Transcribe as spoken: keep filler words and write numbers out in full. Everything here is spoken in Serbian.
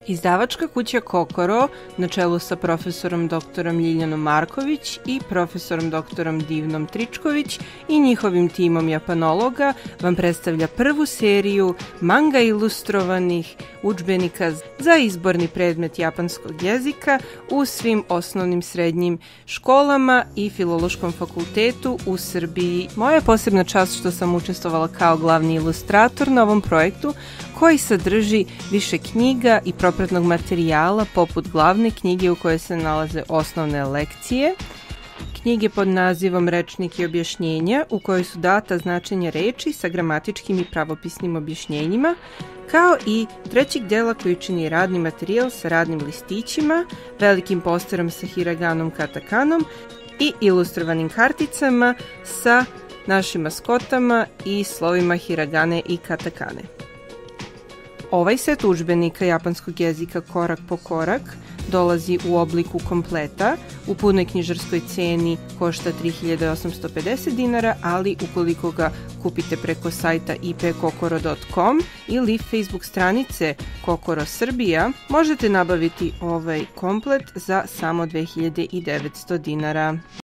Izdavačka kuća Kokoro, na čelu sa profesorom doktorom Ljiljanom Marković i profesorom doktorom Divnom Tričković i njihovim timom japanologa, vam predstavlja prvu seriju manga ilustrovanih udžbenika za izborni predmet japanskog jezika u svim osnovnim srednjim školama i Filološkom fakultetu u Srbiji. Moja je posebna čast što sam učestvovala kao glavni ilustrator na ovom projektu, koji sadrži više knjiga i propratnog materijala poput glavne knjige u kojoj se nalaze osnovne lekcije, knjige pod nazivom Rečnik i objašnjenja u kojoj su data značenja reči sa gramatičkim i pravopisnim objašnjenjima, kao i trećeg dela koji čini radni materijal sa radnim listićima, velikim posterom sa hiraganom katakanom i ilustrovanim karticama sa našim maskotama i slovima hiragane i katakane. Ovaj set udžbenika japanskog jezika korak po korak dolazi u obliku kompleta, u punoj knjižarskoj ceni košta tri hiljade osamsto pedeset dinara, ali ukoliko ga kupite preko sajta i p kokoro dot com ili Facebook stranice Kokoro Srbija, možete nabaviti ovaj komplet za samo dve hiljade devetsto dinara.